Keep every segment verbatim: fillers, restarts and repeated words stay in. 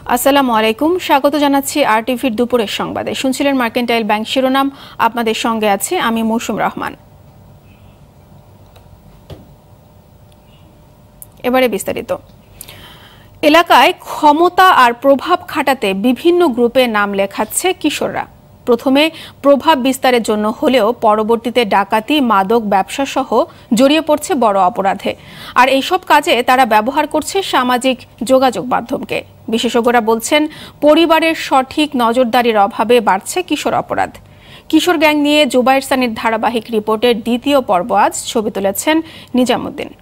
আসসালামু আলাইকুম, স্বাগত জানাচ্ছি আরটিভির দুপুরের সংবাদে। শুনছিলেন মার্কেন্টাইল ব্যাংক শিরোনাম, আপনাদের সঙ্গে আছে আমি মৌসুম রহমান। এবারে বিস্তারিত। এলাকায় ক্ষমতা আর প্রভাব খাটাতে বিভিন্ন গ্রুপে নাম লেখাচ্ছে কিশোররা। প্রথমে প্রভাব বিস্তারের জন্য হলেও পরবর্তীতে ডাকাতি, মাদক ব্যবসা সহ জড়িয়ে পড়ছে বড় অপরাধে। আর এইসব কাজে তারা ব্যবহার করছে সামাজিক যোগাযোগ মাধ্যমকে। বিশেষজ্ঞরা বলছেন, পরিবারের সঠিক নজরদারির অভাবে বাড়ছে কিশোর অপরাধ। কিশোর গ্যাং নিয়ে জুবায়ের সানির ধারাবাহিক রিপোর্টের দ্বিতীয় পর্ব আজ। ছবি তুলেছেন নিজামুদ্দিন।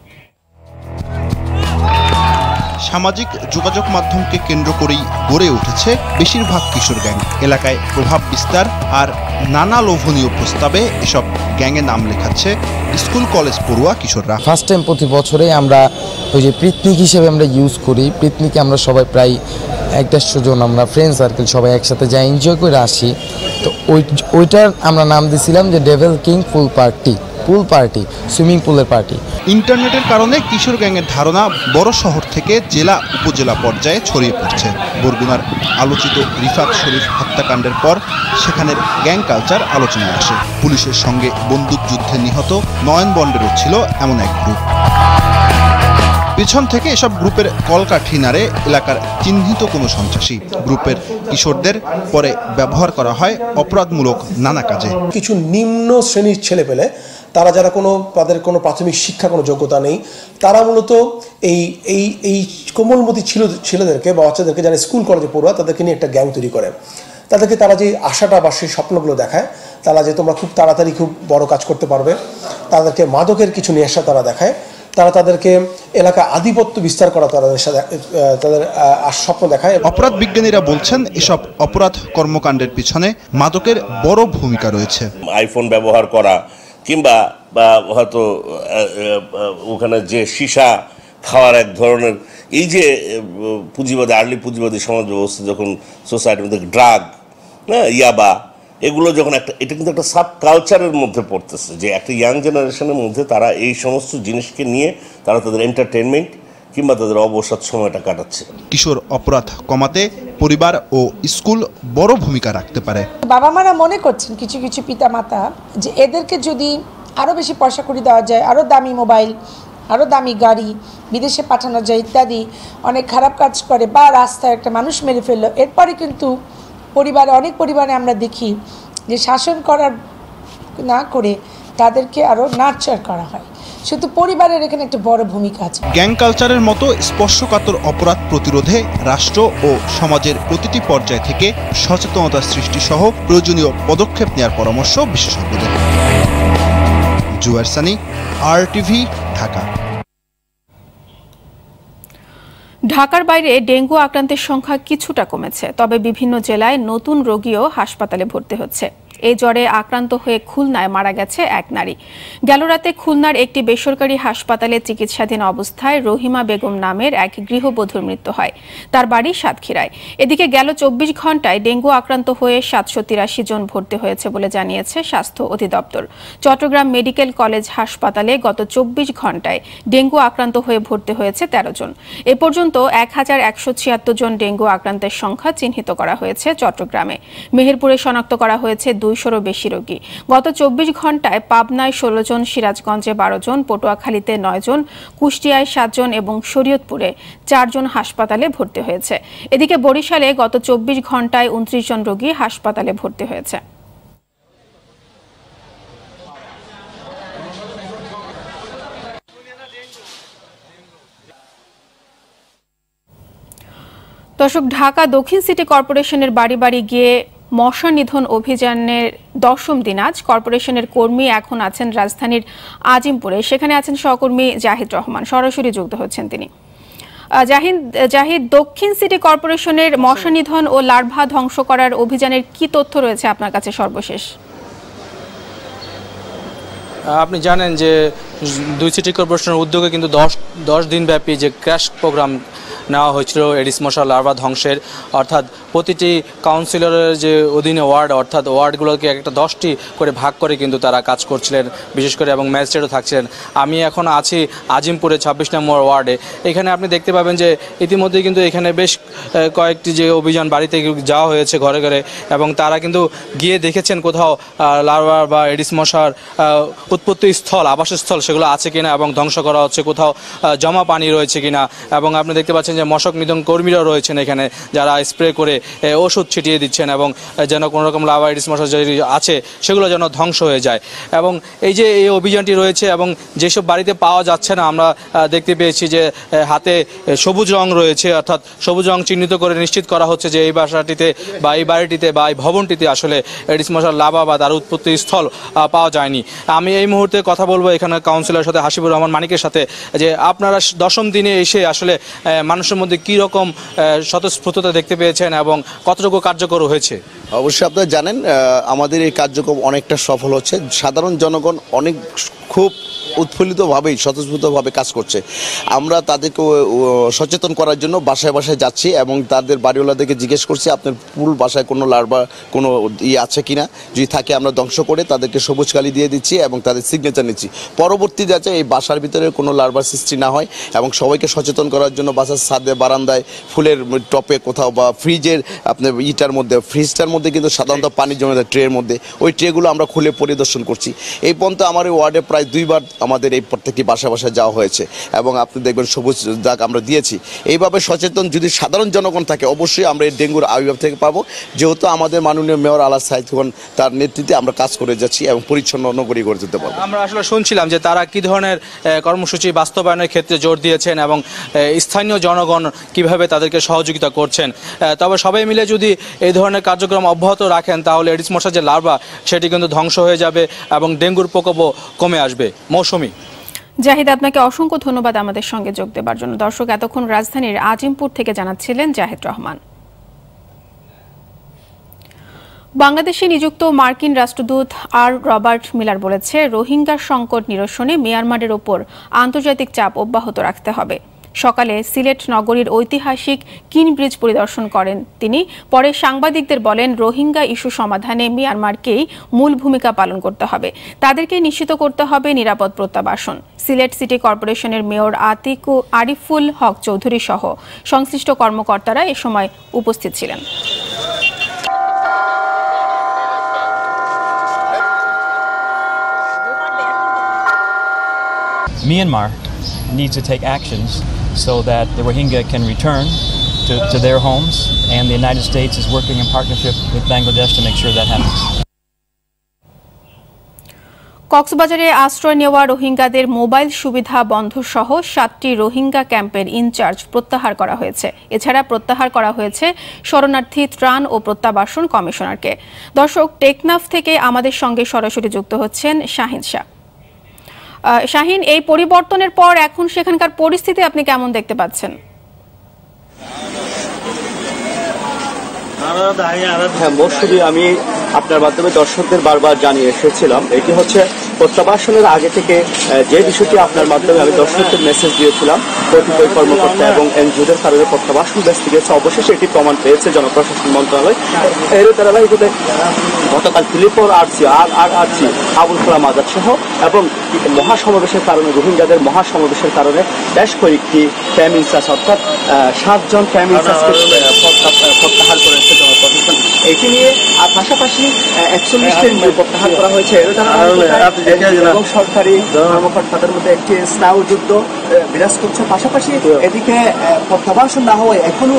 সামাজিক যোগাযোগ মাধ্যমকে কেন্দ্র করেই গড়ে উঠেছে বেশিরভাগ কিশোর গ্যাং। এলাকায় প্রভাব বিস্তার আর নানা লোভনীয় প্রস্তাবে এসব গ্যাংয়ে নাম লেখাচ্ছে স্কুল কলেজ পড়ুয়া কিশোররা। ফার্স্ট টাইম প্রতি বছরে আমরা ওই যে পিকনিক হিসেবে আমরা ইউজ করি। পিকনিকে আমরা সবাই প্রায় এক দেড়শো জন আমরা ফ্রেন্ড সার্কেল সবাই একসাথে যাই, এনজয় করে আসি। তো ওই ওইটার আমরা নাম দিয়েছিলাম যে devil king pool party, pool party, swimming পুলের পার্টি। ইন্টারনেটের কারণে কিশোর গ্যাংয়ের ধারণা বড় শহর থেকে জেলা উপজেলা পর্যায়ে ছড়িয়ে পড়ছে। বরগুনার আলোচিত রিফাত শরীফ হত্যাকাণ্ডের পর সেখানের গ্যাং কালচার আলোচনায় আসে। পুলিশের সঙ্গে বন্দুক যুদ্ধে নিহত নয়ন বন্ডেরও ছিল এমন এক গ্রুপ। পেছন থেকে এসব গ্রুপের কলকাঠি নাড়ে এলাকার চিহ্নিত কোনো সন্ত্রাসী। গ্রুপের কিশোরদের পরে ব্যবহার করা হয় অপরাধমূলক নানা কাজে। কিছু নিম্ন শ্রেণীর ছেলে পেলে, তারা যারা কোনো তাদের কোনো প্রাথমিক শিক্ষা কোনো যোগ্যতা নেই, তারা মূলত এই এই এই কোমলমতি ছিল ছেলেদেরকে বা বাচ্চাদেরকে যারা স্কুল কলেজে পড়ুয়া তাদেরকে নিয়ে একটা গ্যাং তৈরি করে। তাদেরকে তারা যে আশাটা বা সেই স্বপ্নগুলো দেখায়, তারা যে তোমরা খুব তাড়াতাড়ি খুব বড় কাজ করতে পারবে, তাদেরকে মাদকের কিছু নেশা তারা দেখায়, তারা তাদেরকে এলাকা আধিপত্য বিস্তার করা তাদের তাদের স্বপ্ন দেখায়। অপরাধ বিজ্ঞানীরা বলছেন, এসব অপরাধ কর্মকাণ্ডের পিছনে মাদকের বড় ভূমিকা রয়েছে। আইফোন ব্যবহার করা কিংবা বা হয়তো ওখানে যে সীসা খাওয়ার এক ধরনের, এই যে পুঁজিবাদী আর্লি পুঁজিবাদী সমাজ ব্যবস্থা যখন সোসাইটির মধ্যে ড্রাগ, হ্যাঁ, ইয়াবা, এগুলো যখন একটা, এটা কিন্তু একটা সাব কালচারের মধ্যে পড়তেছে, যে একটা ইয়াং জেনারেশনের মধ্যে তারা এই সমস্ত জিনিসকে নিয়ে তারা তাদের এন্টারটেনমেন্ট কিংবা তাদের অবসর সময়টা কাটাচ্ছে। কিশোর অপরাধ কমাতে পরিবার ও স্কুল বড় ভূমিকা রাখতে পারে। বাবা মারা মনে করছেন কিছু কিছু পিতা মাতা যে এদেরকে যদি আরও বেশি পয়সা করে দেওয়া যায়, আরও দামি মোবাইল, আরও দামি গাড়ি, বিদেশে পাঠানো যায় ইত্যাদি, অনেক খারাপ কাজ করে বা রাস্তায় একটা মানুষ মেরে ফেললো, এরপরে কিন্তু পরিবারে অনেক পরিবারে আমরা দেখি যে শাসন করার না করে তাদেরকে আরও নার্চার করা হয়। শুধু পরিবারের এখানে একটা বড় ভূমিকা আছে। গ্যাং কালচারের মতো স্পর্শকাতর অপরাধ প্রতিরোধে রাষ্ট্র ও সমাজের প্রতিটি পর্যায় থেকে সচেতনতা সৃষ্টি সহ প্রয়োজনীয় পদক্ষেপ নেওয়ার পরামর্শ বিশেষজ্ঞদের। জুবায়ের সানি, আরটিভি, ঢাকা। ঢাকার বাইরে ডেঙ্গু আক্রান্তের সংখ্যা কিছুটা কমেছে, তবে বিভিন্ন জেলায় নতুন রোগীও হাসপাতালে ভর্তি হচ্ছে। এই জ্বরে আক্রান্ত হয়ে খুলনায় মারা গেছে এক নারী। গেল রাতে খুলনার একটি বেসরকারি হাসপাতালে চিকিৎসাধীন অবস্থায় রহিমা বেগম নামের এক গৃহবধূর মৃত্যু হয়। তার বাড়ি সাতক্ষীরায়। এদিকে গেল চব্বিশ ঘন্টায় ডেঙ্গু আক্রান্ত হয়ে সাতশো তিরাশি জন ভর্তি হয়েছে বলে জানিয়েছে স্বাস্থ্য অধিদপ্তর। চট্টগ্রাম মেডিকেল কলেজ হাসপাতালে গত চব্বিশ ঘন্টায় ডেঙ্গু আক্রান্ত হয়ে ভর্তি হয়েছে তেরো জন। এ পর্যন্ত এক হাজার একশো ছিয়াত্তর জন ডেঙ্গু আক্রান্তের সংখ্যা চিহ্নিত করা হয়েছে চট্টগ্রামে। মেহেরপুরে শনাক্ত করা হয়েছে দুইশোরও বেশি রোগী। গত চব্বিশ ঘন্টায় পাবনায় ষোলো জন, সিরাজগঞ্জে বারো জন, পটুয়াখালীতে নয় জন, কুষ্টিয়ায় সাত জন এবং শরীয়তপুরে চারজন হাসপাতালে ভর্তি হয়েছে। এদিকে বরিশালে গত চব্বিশ ঘন্টায় উনত্রিশ জন রোগী হাসপাতালে ভর্তি হয়েছে। দর্শক, ঢাকা দক্ষিণ সিটি কর্পোরেশনের বাড়ি বাড়ি গিয়ে মশা নিধন অভিযানের দশম দিন আজ। কর্পোরেশনের কর্মী এখন আছেন রাজধানীর আজিমপুরে। সেখানে আছেন সহকর্মী জাহিদ রহমান, সরাসরি যুক্ত হচ্ছেন তিনি। জাহিদ জাহিদ দক্ষিণ সিটি কর্পোরেশনের মশা নিধন ও লার্ভা ধ্বংস করার অভিযানের কি তথ্য রয়েছে আপনার কাছে সর্বশেষ? আপনি জানেন যে দুই সিটি কর্পোরেশনের উদ্যোগে কিন্তু দশ দশ দিন ব্যাপী যে ক্র্যাশ প্রোগ্রাম নেওয়া হয়েছিল এডিস মশার লার্ভা ধ্বংসের, অর্থাৎ প্রতিটি কাউন্সিলরের যে অধীনে ওয়ার্ড, অর্থাৎ ওয়ার্ডগুলোকে একটা দশটি করে ভাগ করে কিন্তু তারা কাজ করছিলেন বিশেষ করে, এবং ম্যাজিস্ট্রেটও থাকছিলেন। আমি এখন আছি আজিমপুরে ছাব্বিশ নম্বর ওয়ার্ডে। এখানে আপনি দেখতে পাবেন যে ইতিমধ্যে কিন্তু এখানে বেশ কয়েকটি যে অভিযান বাড়িতে যাওয়া হয়েছে ঘরে ঘরে, এবং তারা কিন্তু গিয়ে দেখেছেন কোথাও লার্ভা বা এডিস মশার উৎপত্তি স্থল, আবাসস্থল সেগুলো আছে কিনা এবং ধ্বংস করা হচ্ছে, কোথাও জমা পানি রয়েছে কিনা। এবং আপনি দেখতে পাচ্ছেন যে মশক নিধন কর্মীরাও রয়েছেন এখানে, যারা স্প্রে করে ওষুধ ছিটিয়ে দিচ্ছেন এবং যেন কোনো রকম লার্ভা এডিস মশা যদি আছে সেগুলো যেন ধ্বংস হয়ে যায়। এবং এই যে এই অভিযানটি রয়েছে এবং যেসব বাড়িতে পাওয়া যাচ্ছে না, আমরা দেখতে পেয়েছি যে হাতে সবুজ রং রয়েছে, অর্থাৎ সবুজ রং চিহ্নিত করে নিশ্চিত করা হচ্ছে যে এই বাসাটিতে বা এই বাড়িটিতে বা এই ভবনটিতে আসলে এডিস মশার লার্ভা বা তার উৎপত্তি স্থল পাওয়া যায়নি। আমি এই মুহূর্তে কথা বলবো এখানে কাউন্সিলরের সাথে, হাসিবুর রহমান মানিকের সাথে, যে আপনারা দশম দিনে এসে আসলে মানুষের মধ্যে কী রকম স্বতঃস্ফূর্ততা দেখতে পেয়েছেন এবং কতটুকু কার্যকর হয়েছে। অবশ্যই আপনারা জানেন আমাদের এই কার্যক্রম অনেকটা সফল হচ্ছে। সাধারণ জনগণ অনেক খুব উৎফুল্লিতভাবেই স্বতঃস্ফূর্তভাবে কাজ করছে। আমরা তাদেরকে সচেতন করার জন্য বাসায় বাসায় যাচ্ছি এবং তাদের বাড়িওয়ালাদেরকে জিজ্ঞেস করছি আপনার পুল বাসায় কোনো লার্ভা কোনো ইয়ে আছে কিনা, যদি থাকে আমরা ধ্বংস করে তাদেরকে সবুজ কালি দিয়ে দিচ্ছি এবং তাদের সিগনেচার নিচ্ছি। পরবর্তী যাতে এই বাসার ভিতরে কোনো লার্ভার সৃষ্টি না হয় এবং সবাইকে সচেতন করার জন্য বাসার ছাদে, বারান্দায়, ফুলের টপে কোথাও বা ফ্রিজের আপনার ইটার মধ্যে, ফ্রিজটার মধ্যে কিন্তু সাধারণত পানি জমে যায় ট্রের মধ্যে, ওই ট্রেগুলো আমরা খুলে পরিদর্শন করছি। এই পর্যন্ত আমার এই ওয়ার্ডে প্রায় দুইবার আমাদের এই প্রত্যেকটি বাসা বাসায় যাওয়া হয়েছে এবং আপনি দেখবেন সবুজ দাগ আমরা দিয়েছি। এইভাবে সচেতন যদি সাধারণ জনগণ থাকে অবশ্যই আমরা এই ডেঙ্গুর আবির্ভাব থেকে পাবো, যেহেতু আমাদের মাননীয় মেয়র আলা সাইদ খান তার নেতৃত্বে আমরা কাজ করে যাচ্ছি এবং পরিচ্ছন্ন নগরী গড়ে তুলতে পারবো। আমরা আসলে শুনছিলাম যে তারা কি ধরনের কর্মসূচি বাস্তবায়নের ক্ষেত্রে জোর দিয়েছেন এবং স্থানীয় জনগণ কিভাবে তাদেরকে সহযোগিতা করছেন। তবে সবাই মিলে যদি এই ধরনের কার্যক্রম অব্যাহত রাখেন তাহলে এডিস মশার যে লার্ভা সেটি কিন্তু ধ্বংস হয়ে যাবে এবং ডেঙ্গুর প্রকোপও কমে আসবে। মৌসুমী। জাহিদ, আপনাকে অসংখ্য ধন্যবাদ আমাদের সঙ্গে যোগ দেবার জন্য। দর্শক, এতক্ষণ রাজধানীর আজিমপুর থেকে জানাচ্ছিলেন জাহিদ রহমান। বাংলাদেশে নিযুক্ত মার্কিন রাষ্ট্রদূত আর রবার্ট মিলার বলেছে, রোহিঙ্গা সংকট নিরসনে মিয়ানমারের ওপর আন্তর্জাতিক চাপ অব্যাহত রাখতে হবে। সকালে সিলেট নগরীর ঐতিহাসিক কিন ব্রিজ পরিদর্শন করেন তিনি। পরে সাংবাদিকদের বলেন, রোহিঙ্গা ইস্যু সমাধানে মিয়ানমারকেই মূল ভূমিকা পালন করতে হবে, তাদেরকে নিশ্চিত করতে হবে নিরাপদ প্রত্যাবাসন। সিলেট সিটি কর্পোরেশনের মেয়র আতিকু আরিফুল হক চৌধুরী সহ সংশ্লিষ্ট কর্মকর্তারা এ সময় উপস্থিত ছিলেন। Myanmar needs to take actions so that the Rohingya can return to, to their homes, and the United States is working in partnership with Bangladesh to make sure that happens. কক্সবাজারে আশ্রয় নেওয়া রোহিঙ্গাদের মোবাইল সুবিধা বন্ধ সহ সাতটি রোহিঙ্গা ক্যাম্পের in charge প্রত্যাহার করা হয়েছে। এছাড়া প্রত্যাহার করা হয়েছে শরণার্থী ত্রাণ ও প্রত্যাবাসন কমিশনারকে। দর্শক, টেকনাফ থেকে আমাদের সঙ্গে সরাসরি যুক্ত হচ্ছেন শাহিন শাহ। শাহিন, এই পরিবর্তনের পর এখন সেখানকার পরিস্থিতি আপনি কেমন দেখতে পাচ্ছেন? হ্যাঁ মৌসুমী, আমি আপনার মাধ্যমে দর্শকদের বারবার জানিয়ে এসেছিলাম, এটি হচ্ছে প্রত্যাবাসনের আগে থেকে যে বিষয়টি আপনার মাধ্যমে আমি দর্শকদের মেসেজ দিয়েছিলাম, কতিপয় কর্মকর্তা এবং এনজিওদের কারণে প্রত্যাবাসন ব্যস্ত গেছে, অবশেষে এটি প্রমাণ পেয়েছে জনপ্রশাসন মন্ত্রণালয়। এর ধারাবাহিকতায় গতকাল ফিলিপোর আরসি আর আর আরসি আবুল কালাম আজাদ সহ এবং মহাসমাবেশের কারণে, রোহিঙ্গাদের মহাসমাবেশের কারণে বেশ কয়েকটি ক্যাম্প ইনচার্জ অর্থাৎ সাতজন ক্যাম্প ইনচার্জকে প্রত্যাহার করেছে জনপ্রশাসন। এটি নিয়ে আর পাশাপাশি একচল্লিশটি প্রত্যাহার করা হয়েছে। এবং সরকারি কর্মকর্তাদের মধ্যে একটি স্নায়ু যুদ্ধ বিরাজ করছে। পাশাপাশি এদিকে প্রত্যাবাসন না হওয়ায় এখনো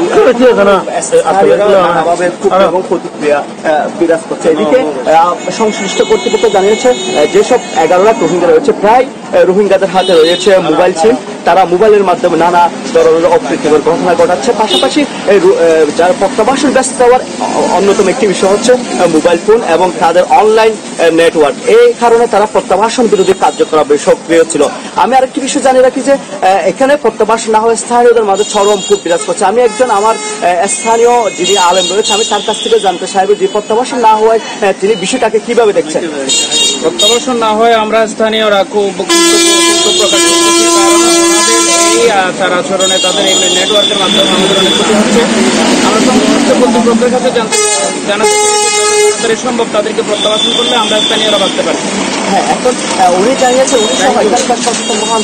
এবং প্রতিক্রিয়া বিরাজ করছে। এদিকে সংশ্লিষ্ট কর্তৃপক্ষ জানিয়েছে যেসব এগারো লাখ রোহিঙ্গা রয়েছে, প্রায় রোহিঙ্গাদের হাতে রয়েছে মোবাইল সিম, তারা মোবাইলের মাধ্যমে নানা ধরনের অপ্রীতিকর ঘটনা ঘটাচ্ছে। পাশাপাশি যারা প্রত্যাবাসন ব্যস্ত হওয়ার অন্যতম একটি বিষয় হচ্ছে মোবাইল ফোন এবং তাদের অনলাইন নেটওয়ার্ক, এই কারণে তারা প্রত্যাবাসন বিরোধী কার্যকলাপে সক্রিয় ছিল। আমি আরেকটি বিষয় জানি জানিয়ে রাখি যে এখানে প্রত্যাবাসন না হয়ে স্থানীয়দের মাঝে চরম ক্ষোভ বিরাজ করছে। আমি একজন আমার স্থানীয় যিনি আলেম রয়েছে আমি তার কাছ থেকে জানতে চাইবো যে প্রত্যাবাসন না হওয়ায় তিনি বিষয়টাকে কিভাবে দেখছেন। প্রত্যাবাসন না হয় আমরা স্থানীয়রা খুব প্রকাশ করতেছি, কারণ ওনাদের এই আচার আচরণে তাদের এই নেটওয়ার্কের মাধ্যমে আমাদের অনেক ক্ষতি হচ্ছে। আমরা সংশ্লিষ্ট কর্তৃপক্ষের কাছে জানতে জানাতে চাই সম্ভব তাদেরকে প্রত্যাবাসন করলে আমরা স্থানীয়রা বাঁচতে পারি। হ্যাঁ, এখন উনি জানিয়েছে উনি সহ এখানকার সচেতন মহান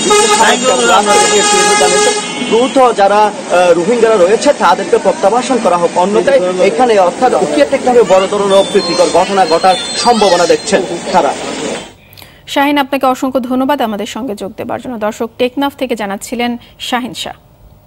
দ্রুত যারা রোহিঙ্গারা রয়েছে তাদেরকে প্রত্যাবাসন করা হোক, অন্যথায় এখানে অর্থাৎ উকিয়া টেকনাফে বড় ধরনের অপ্রীতিকর ঘটনা ঘটার সম্ভাবনা দেখছেন তারা। শাহিন, আপনাকে অসংখ্য ধন্যবাদ আমাদের সঙ্গে যোগ দেবার জন্য। দর্শক, টেকনাফ থেকে জানাচ্ছিলেন শাহিন শাহ।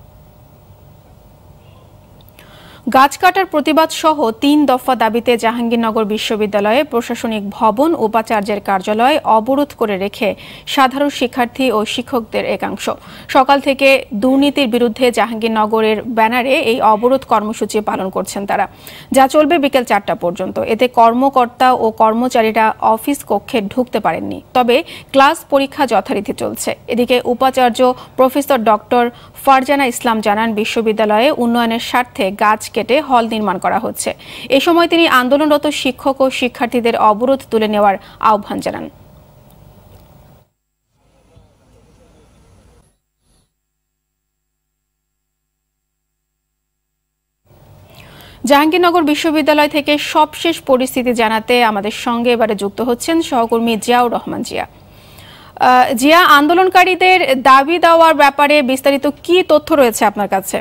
গাছ কাটার প্রতিবাদ সহ তিন দফা দাবিতে জাহাঙ্গীরনগর বিশ্ববিদ্যালয়ে প্রশাসনিক ভবন উপাচার্যের কার্যালয় অবরোধ করে রেখে সাধারণ শিক্ষার্থী ও শিক্ষকদের একাংশ সকাল থেকে দুর্নীতির বিরুদ্ধে জাহাঙ্গীরনগরের ব্যানারে এই অবরোধ কর্মসূচি পালন করছেন তারা, যা চলবে বিকেল চারটা পর্যন্ত। এতে কর্মকর্তা ও কর্মচারীরা অফিস কক্ষে ঢুকতে পারেননি, তবে ক্লাস পরীক্ষা যথারীতি চলছে। এদিকে উপাচার্য প্রফেসর ডক্টর ফারজানা ইসলাম জানান, বিশ্ববিদ্যালয়ে উন্নয়নের স্বার্থে গাছ কেটে হল নির্মাণ করা হচ্ছে। এ সময় তিনি আন্দোলনরত শিক্ষক ও শিক্ষার্থীদের অবরোধ তুলে নেওয়ার আহ্বান জানান। জাহাঙ্গীরনগর বিশ্ববিদ্যালয় থেকে সবশেষ পরিস্থিতি জানাতে আমাদের সঙ্গে এবারে যুক্ত হচ্ছেন সহকর্মী জিয়াউর রহমান জিয়া। জিয়া, আন্দোলনকারীদের দাবি দেওয়ার ব্যাপারে বিস্তারিত কি তথ্য রয়েছে আপনার কাছে?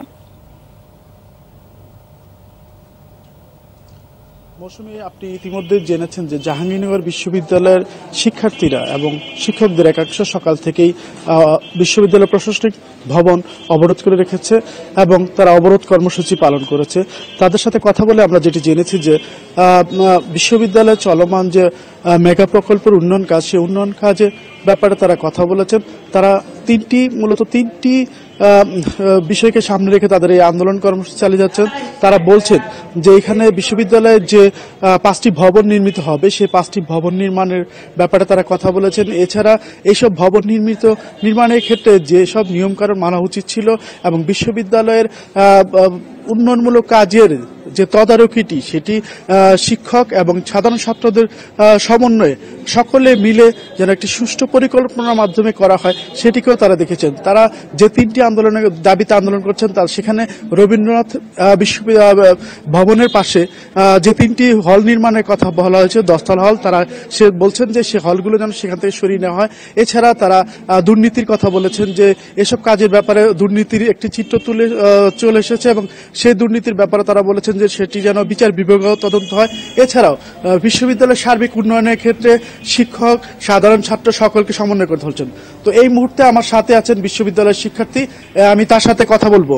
মৌসুমী, আপনি ইতিমধ্যে জেনেছেন যে জাহাঙ্গীরনগর বিশ্ববিদ্যালয়ের শিক্ষার্থীরা এবং শিক্ষকদের একাংশ সকাল থেকেই বিশ্ববিদ্যালয় প্রশাসনিক ভবন অবরোধ করে রেখেছে এবং তারা অবরোধ কর্মসূচি পালন করেছে। তাদের সাথে কথা বলে আমরা যেটি জেনেছি যে বিশ্ববিদ্যালয়ে চলমান যে মেগা প্রকল্পের উন্নয়ন কাজ, সেই উন্নয়ন কাজের ব্যাপারে তারা কথা বলেছেন। তারা তিনটি মূলত তিনটি বিষয়কে সামনে রেখে তাদের এই আন্দোলন কর্মসূচি চালিয়ে যাচ্ছেন। তারা বলছেন যে এখানে বিশ্ববিদ্যালয়ে যে পাঁচটি ভবন নির্মিত হবে, সেই পাঁচটি ভবন নির্মাণের ব্যাপারে তারা কথা বলেছেন। এছাড়া এইসব ভবন নির্মিত নির্মাণের ক্ষেত্রে যেসব নিয়মকানুন মানা উচিত ছিল এবং বিশ্ববিদ্যালয়ের উন্নয়নমূলক কাজের যে তদারকিটি, সেটি শিক্ষক এবং সাধারণ ছাত্রদের সমন্বয়ে সকলে মিলে যেন একটি সুষ্ঠু পরিকল্পনার মাধ্যমে করা হয়, সেটিকেও তারা দেখেছেন। তারা যে তিনটি আন্দোলনের দাবিতে আন্দোলন করছেন, তার সেখানে রবীন্দ্রনাথ বিশ্ববিদ্যালয় ভবনের পাশে যে তিনটি হল নির্মাণের কথা বলা হয়েছে, দশতলা হল, তারা সে বলছেন যে সে হলগুলো যেন সেখান থেকে সরিয়ে নেওয়া হয়। এছাড়া তারা দুর্নীতির কথা বলেছেন যে এসব কাজের ব্যাপারে দুর্নীতির একটি চিত্র তুলে চলে এসেছে এবং সেই দুর্নীতির ব্যাপারে তারা বলেছেন যে সেটি যেন বিচার বিভাগীয় তদন্ত হয়। এছাড়াও বিশ্ববিদ্যালয়ের সার্বিক উন্নয়নের ক্ষেত্রে শিক্ষক, সাধারণ ছাত্র সকলকে সমন্বয় করে ধরছেন। তো এই মুহূর্তে আমার সাথে আছেন বিশ্ববিদ্যালয়ের শিক্ষার্থী, আমি তার সাথে কথা বলবো।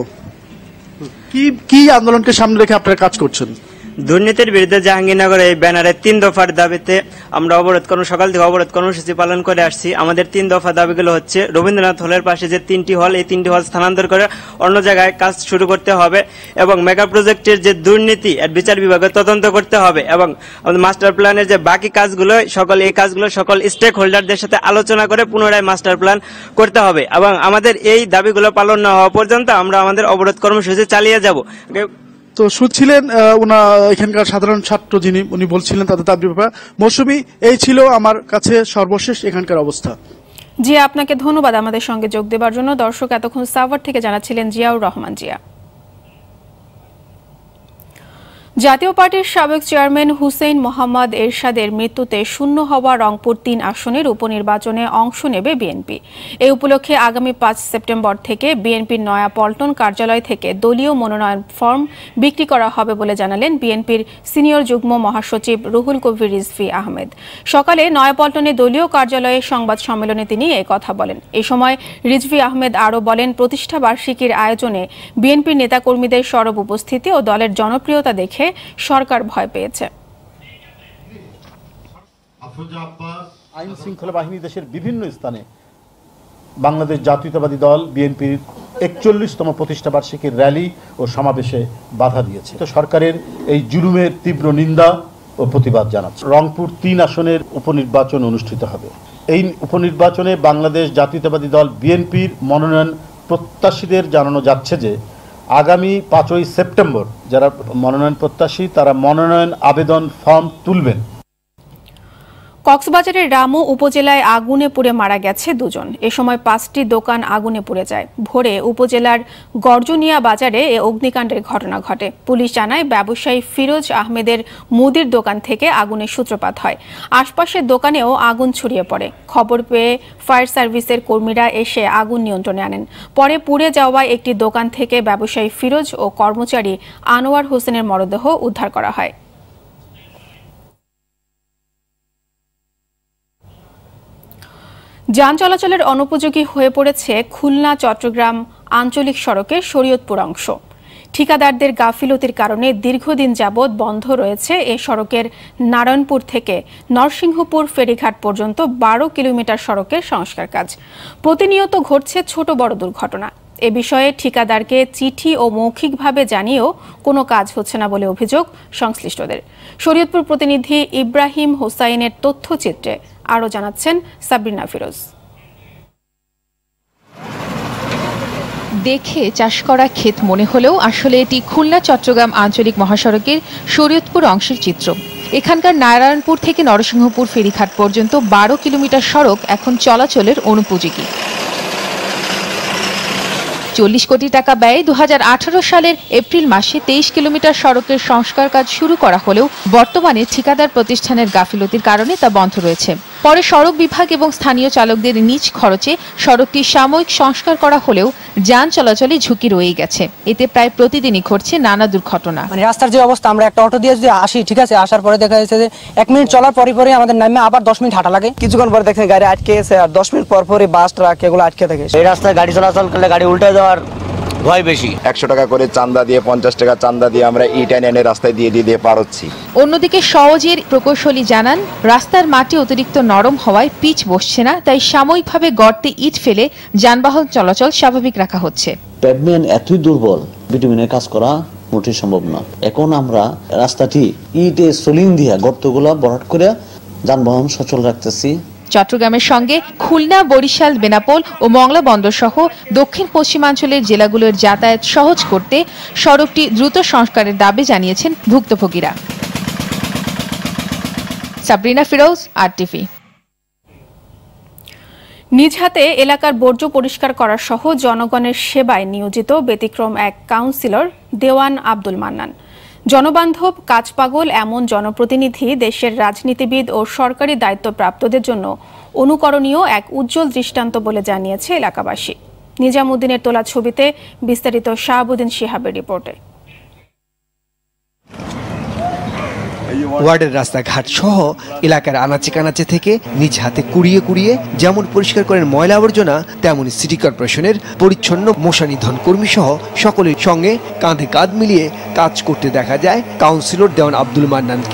কি কি আন্দোলনকে সামনে রেখে আপনারা কাজ করছেন? দুর্নীতির বিরুদ্ধে জাহাঙ্গীরনগরে এই ব্যানারে তিন দফার দাবিতে আমরা অবরোধ কর্ম সকাল থেকে অবরোধ কর্মসূচি পালন করে আসছি। আমাদের তিন দফা দাবিগুলো হচ্ছে, রবীন্দ্রনাথ হলের পাশে যে তিনটি হল, এই তিনটি হল স্থানান্তর করে অন্য জায়গায় কাজ শুরু করতে হবে এবং মেগা প্রজেক্টের যে দুর্নীতি এর বিচার বিভাগে তদন্ত করতে হবে এবং আমাদের মাস্টার প্ল্যানের যে বাকি কাজগুলো, সকল এই কাজগুলো সকল স্টেক হোল্ডারদের সাথে আলোচনা করে পুনরায় মাস্টার প্ল্যান করতে হবে এবং আমাদের এই দাবিগুলো পালন না হওয়া পর্যন্ত আমরা আমাদের অবরোধ কর্মসূচি চালিয়ে যাব। তো শুনছিলেন ওনা এখানকার সাধারণ ছাত্র যিনি, উনি বলছিলেন তাদের দাবি ব্যাপারে। মৌসুমী, এই ছিল আমার কাছে সর্বশেষ এখানকার অবস্থা। জি, আপনাকে ধন্যবাদ আমাদের সঙ্গে যোগ দেবার জন্য। দর্শক, এতক্ষণ সাভার থেকে জানাচ্ছিলেন জিয়াউর রহমান জিয়া। জাতীয় পার্টির সাবেক চেয়ারম্যান হুসেইন মোহাম্মদ এরশাদের মৃত্যুতে শূন্য হওয়া রংপুর তিন আসনের উপনির্বাচনে অংশ নেবে বিএনপি। এই উপলক্ষে আগামী পাঁচ সেপ্টেম্বর থেকে বিএনপির নয়াপল্টন কার্যালয় থেকে দলীয় মনোনয়ন ফর্ম বিক্রি করা হবে বলে জানালেন বিএনপির সিনিয়র যুগ্ম মহাসচিব রুহুল কবির রিজভী আহমেদ। সকালে নয়াপল্টনে দলীয় কার্যালয়ে সংবাদ সম্মেলনে তিনি এই কথা বলেন। এই সময় রিজভী আহমেদ আরও বলেন, প্রতিষ্ঠা বার্ষিকীর আয়োজনে বিএনপির নেতাকর্মীদের সরব উপস্থিতি ও দলের জনপ্রিয়তা দেখে সরকার ভয় পেয়েছে। আইন শৃঙ্খলা বাহিনী দেশের বিভিন্ন স্থানে বাংলাদেশ জাতীয়তাবাদী দল বিএনপির একচল্লিশতম প্রতিষ্ঠা বার্ষিকীর র্যালি ও সমাবেশে বাধা দিয়েছে। তো সরকারের এই জুলুমের তীব্র নিন্দা ও প্রতিবাদ জানাচ্ছে। রংপুর তিন আসনের উপনির্বাচন অনুষ্ঠিত হবে। এই উপনির্বাচনে বাংলাদেশ জাতীয়তাবাদী দল বিএনপির মনোনয়ন প্রত্যাশীদের জানানো যাচ্ছে যে আগামী পাঁচই সেপ্টেম্বর যারা মনোনয়ন প্রত্যাশী তারা মনোনয়ন আবেদন ফর্ম তুলবেন। কক্সবাজারের রামু উপজেলায় আগুনে পুড়ে মারা গেছে দুজন। এ সময় পাঁচটি দোকান আগুনে পুড়ে যায়। ভোরে উপজেলার গর্জনিয়া বাজারে এ অগ্নিকাণ্ডের ঘটনা ঘটে। পুলিশ জানায় ব্যবসায়ী ফিরোজ আহমেদের মুদির দোকান থেকে আগুনের সূত্রপাত হয়। আশপাশের দোকানেও আগুন ছড়িয়ে পড়ে। খবর পেয়ে ফায়ার সার্ভিসের কর্মীরা এসে আগুন নিয়ন্ত্রণে আনেন। পরে পুড়ে যাওয়া একটি দোকান থেকে ব্যবসায়ী ফিরোজ ও কর্মচারী আনোয়ার হোসেনের মরদেহ উদ্ধার করা হয়। যান চলাচলের অনুপযোগী হয়ে পড়েছে খুলনা চট্টগ্রাম আঞ্চলিক সড়কের শরীয়তপুর অংশ। ঠিকাদারদের গাফিলতির কারণে দীর্ঘদিন যাবৎ বন্ধ রয়েছে এ সড়কের নারায়ণপুর থেকে নরসিংহপুর ফেরিঘাট পর্যন্ত বারো কিলোমিটার সড়কের সংস্কার কাজ। প্রতিনিয়ত ঘটছে ছোট বড় দুর্ঘটনা। এ বিষয়ে ঠিকাদারকে চিঠি ও মৌখিকভাবে জানিয়েও কোনো কাজ হচ্ছে না বলে অভিযোগ সংশ্লিষ্টদের। শরীয়তপুর প্রতিনিধি ইব্রাহিম হোসাইনের তথ্যচিত্রে আরও জানাচ্ছেন সাবরিনা ফিরোজ। দেখে চাষ করা ক্ষেত মনে হলেও আসলে এটি খুলনা চট্টগ্রাম আঞ্চলিক মহাসড়কের শরীয়তপুর অংশের চিত্র। এখানকার নারায়ণপুর থেকে নরসিংহপুর ফেরিঘাট পর্যন্ত বারো কিলোমিটার সড়ক এখন চলাচলের অনুপযোগী। চল্লিশ কোটি টাকা ব্যয়ে দু হাজার আঠারো সালের এপ্রিল মাসে তেইশ কিলোমিটার সড়কের সংস্কার কাজ শুরু করা হলেও বর্তমানে ঠিকাদার প্রতিষ্ঠানের গাফিলতির কারণে তা বন্ধ রয়েছে। পরে সড়ক বিভাগ এবং স্থানীয় চালকদের নিজ খরচে সড়কটি সাময়িক সংস্কার করা হলেও যান চলাচলে ঝুঁকি রয়ে গেছে। এতে প্রায় প্রতিদিনই ঘটছে নানা দুর্ঘটনা। মানে রাস্তার যে অবস্থা, আমরা একটা অটো দিয়ে যদি আসি, ঠিক আছে, আসার পরে দেখা যাচ্ছে যে এক মিনিট চলার পরে পরে আমাদের নামে আবার দশ মিনিট হাঁটা লাগে। কিছুক্ষণ পরে দেখেন গাড়ি আটকে গেছে, আর দশ মিনিট পর পরে বাস ট্রাক এগুলো আটকে থাকে। এই রাস্তায় গাড়ি চলাচল করলে গাড়ি উল্টে যাওয়ার ভয় বেশি। একশো টাকা করে চান্দা দিয়ে, পঞ্চাশ টাকা চান্দা দিয়ে আমরা ইট এনে রাস্তায় দিয়ে দিয়ে পার হচ্ছি। অন্যদিকে সওজের প্রকৌশলী জানান, রাস্তার মাটি অতিরিক্ত নরম হওয়ায় পিচ বসছে না, তাই সাময়িকভাবে গর্তে ইট ফেলে যানবাহন চলাচল স্বাভাবিক রাখা হচ্ছে। প্যাভমেন্ট এতই দুর্বল, বিটুমিনের কাজ করা মোটেই সম্ভব না। এখন আমরা রাস্তাটি ইটে সলিং দিয়া গর্তগুলা ভরাট করে যানবাহন সচল রাখতেছি। চট্টগ্রামের সঙ্গে খুলনা, বরিশাল, বেনাপোল ও মংলা বন্দর সহ দক্ষিণ পশ্চিমাঞ্চলের জেলাগুলোর যাতায়াত সহজ করতে সড়কটি দ্রুত সংস্কারের দাবি জানিয়েছেন ভুক্তভোগীরা। Sabrina Firoz, R TV. নিজ হাতে এলাকার বর্জ্য পরিষ্কার করা সহ জনগণের সেবায় নিয়োজিত ব্যতিক্রম এক কাউন্সিলর দেওয়ান আব্দুল মান্নান। জনবান্ধব, কাজপাগল এমন জনপ্রতিনিধি দেশের রাজনীতিবিদ ও সরকারি দায়িত্বপ্রাপ্তদের জন্য অনুকরণীয় এক উজ্জ্বল দৃষ্টান্ত বলে জানিয়েছে এলাকাবাসী। নিজামুদ্দিনের তোলা ছবিতে বিস্তারিত শাহাবুদ্দিন শিহাবের রিপোর্টে। ওয়ার্ডের রাস্তাঘাট সহ এলাকার আনাচে কানাচে থেকে নিজ হাতে কুড়িয়ে কুড়িয়ে যেমন পরিষ্কার করেন ময়লা আবর্জনা, তেমনি সিটি কর্পোরেশনের পরিচ্ছন্ন মশা নিধন কর্মী সহ সকলের সঙ্গে কাঁধে কাঁধ মিলিয়ে কাজ করতে দেখা যায় কাউন্সিলর দেওয়ান আব্দুল মান্নানকে।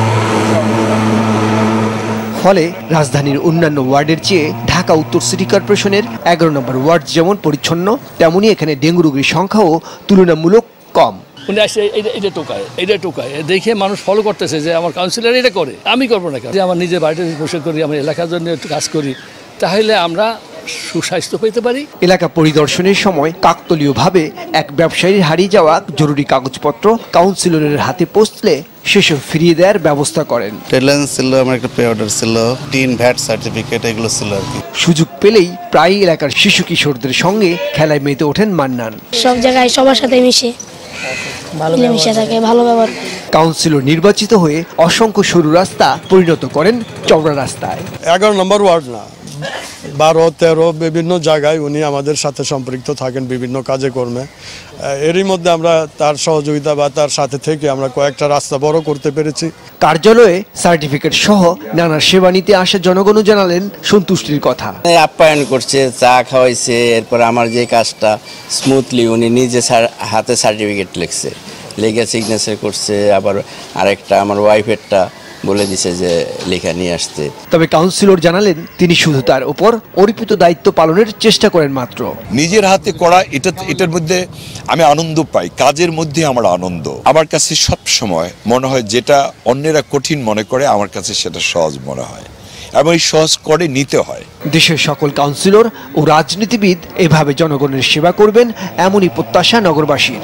ফলে রাজধানীর অন্যান্য ওয়ার্ডের চেয়ে ঢাকা উত্তর সিটি কর্পোরেশনের এগারো নম্বর ওয়ার্ড যেমন পরিচ্ছন্ন, তেমনি এখানে ডেঙ্গু রোগীর সংখ্যাও তুলনামূলক কম। উনি আসে এটা টোকায় এটা টোকায় দেখে মানুষ ফলো করতেছে যে আমার কাউন্সিলর এটা করে, আমি করবো না। যে আমার নিজের বাড়িতে বসে করি, আমার এলাকার জন্য একটু কাজ করি, তাহলে আমরা সুস্বাস্থ্য পেতে পারি। এলাকা পরিদর্শনের সময় কাকতলীয়ভাবে এক ব্যবসায়ীর হারিয়ে যাওয়া জরুরি কাগজপত্র কাউন্সিলরের হাতে পৌঁছলে সেসব ফিরিয়ে দেওয়ার ব্যবস্থা করেন। টেলেন্স ছিল, আমার একটা পে অর্ডার ছিল, টিন ভ্যাট সার্টিফিকেট, এগুলো ছিল আর কি। সুযোগ পেলেই প্রায় এলাকার শিশু কিশোরদের সঙ্গে খেলায় মেতে ওঠেন মান্নান। সব জায়গায় সবার সাথে মিশে মিলেমিশে থাকে, ভালো ব্যবহার। কাউন্সিলর নির্বাচিত হয়ে অসংখ্য সরু রাস্তা পরিণত করেন চওড়া রাস্তায়। এগারো নম্বর ওয়ার্ড না, বারো তেরো বিভিন্ন জায়গায় উনি আমাদের সাথে সম্পৃক্ত থাকেন বিভিন্ন কাজে কর্মে। এরই মধ্যে আমরা তার সহযোগিতা বা তার সাথে থেকে আমরা কয়েকটা রাস্তা বড় করতে পেরেছি। কার্যালয়ে সার্টিফিকেট সহ নানা সেবা নিতে আসা জনগণও জানালেন সন্তুষ্টির কথা। আপ্যায়ন করছে, চা খাওয়াইছে, এরপর আমার যে কাজটা স্মুথলি উনি নিজে হাতে সার্টিফিকেট লিখছে, লিখে সিগনেচার করছে। আবার আরেকটা আমার ওয়াইফেরটা বলে দিছে যে লেখা নিয়ে আসতে। তবে কাউন্সিলর জানালেন তিনি শুধু তার উপর অর্পিত দায়িত্ব পালনের চেষ্টা করেন মাত্র। নিজের হাতে করা এটা এটার মধ্যে আমি আনন্দ পাই, কাজের মধ্যে আমার আনন্দ। আমার কাছে সব সময় মনে হয় যেটা অন্যেরা কঠিন মনে করে আমার কাছে সেটা সহজ মনে হয়। এবং এই সহজ করে নিতে হয়। দেশের সকল কাউন্সিলর ও রাজনীতিবিদ এভাবে জনগণের সেবা করবেন এমনই প্রত্যাশা নগরবাসীর।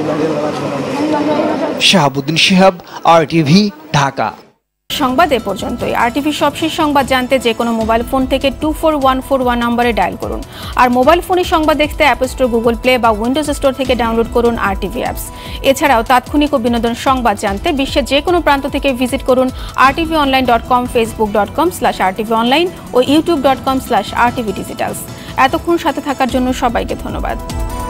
Shahabuddin Shihab, R TV, Dhaka. সংবাদ এ পর্যন্তই। আর টিভি সবশেষ সংবাদ জানতে যে কোনো মোবাইল ফোন থেকে two four one four one নম্বরে ডায়াল করুন। আর মোবাইল ফোনে সংবাদ দেখতে অ্যাপ স্টোর, গুগল প্লে বা উইন্ডোজ স্টোর থেকে ডাউনলোড করুন আর টিভি অ্যাপস। এছাড়াও তাৎক্ষণিক ও বিনোদন সংবাদ জানতে বিশ্বের যে কোনো প্রান্ত থেকে ভিজিট করুন R TV online dot com, Facebook dot com slash R TV online ও YouTube dot com slash R TV digitals. এতক্ষণ সাথে থাকার জন্য সবাইকে ধন্যবাদ।